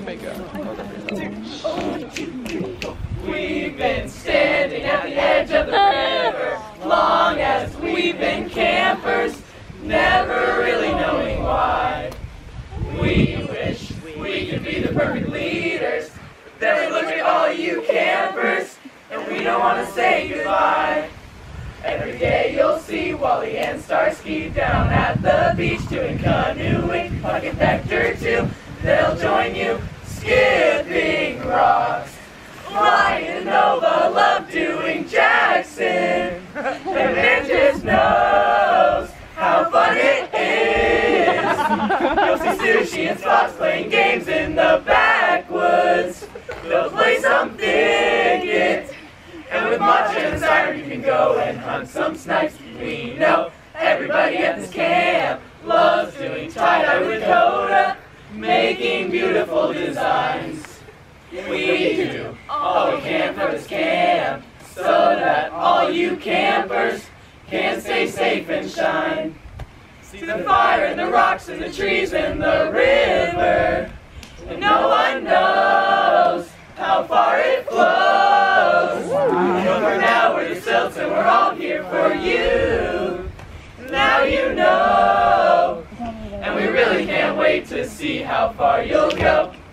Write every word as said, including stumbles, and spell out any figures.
can make a. We've been standing at the edge of the river, long as we've been campers, never really knowing why. We wish we could be the perfect leaders, then we look at all you campers, and we don't want to say goodbye. Every day you'll see Wally and Starsky down at the beach doing canoeing, Puck and Vector too, they'll join you skipping rocks. Ryan and Nova love doing Jackson, and Mantis knows how fun it is. You'll see Sushi and Spots playing games in the backwoods. They'll play some thicket, and with Matcha and Siren you can go and hunt some snipes. We know everybody at this camp loves doing tie-dye with Coda, making beautiful designs. We do all we can for this camp, so that all you campers can stay safe and shine. See the fire and the rocks and the trees and the river, and no one knows how far it flows. But for now we're the Silts and we're all here for you. Now you know, and we really can't wait to see how far you'll go.